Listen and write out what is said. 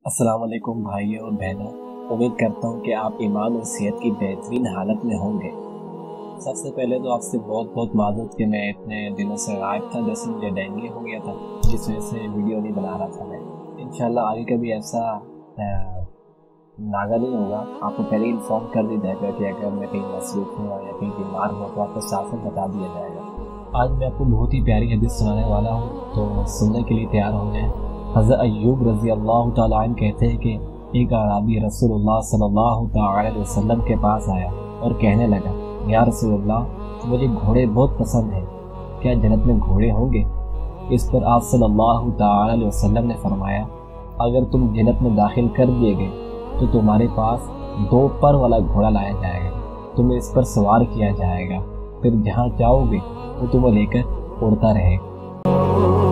अस्सलाम वालेकुम भाइयों और बहनों। उम्मीद करता हूँ कि आप ईमान और सेहत की बेहतरीन हालत में होंगे। सबसे पहले तो आपसे बहुत बहुत माजूद कि मैं इतने दिनों से गायब था, जैसे मुझे डेंगू हो गया था, जिस वजह से वीडियो नहीं बना रहा था मैं। इंशाल्लाह आगे कभी ऐसा नागा नहीं होगा। आपको पहले इन्फॉर्म कर दिया जाएगा कि अगर मैं कहीं मसरूफ़ हूँ या कहीं बीमार हूँ तो आपको साफ साफ बता दिया जाएगा। आज मैं आपको बहुत ही प्यारी हदीस सुनाने वाला हूँ, तो सुनने के लिए तैयार हो जाएं। हज़रत अय्यूब रज़ी अल्लाह तआला अन्हु कहते हैं कि एक अराबी रसूलुल्लाह सल्लल्लाहु तआला अलैहि वसल्लम के पास आया और कहने लगा, या रसूलुल्लाह, मुझे घोड़े बहुत पसंद हैं, क्या जन्नत में घोड़े होंगे? इस पर आप सल्लल्लाहु तआला अलैहि वसल्लम ने फरमाया, अगर तुम जन्नत में दाखिल कर दिए गए तो तुम्हारे पास 2 पर वाला घोड़ा लाया जाएगा, तुम्हें इस पर सवार किया जाएगा, फिर जहाँ जाओगे वो तुम्हें लेकर उड़ता रहेगा।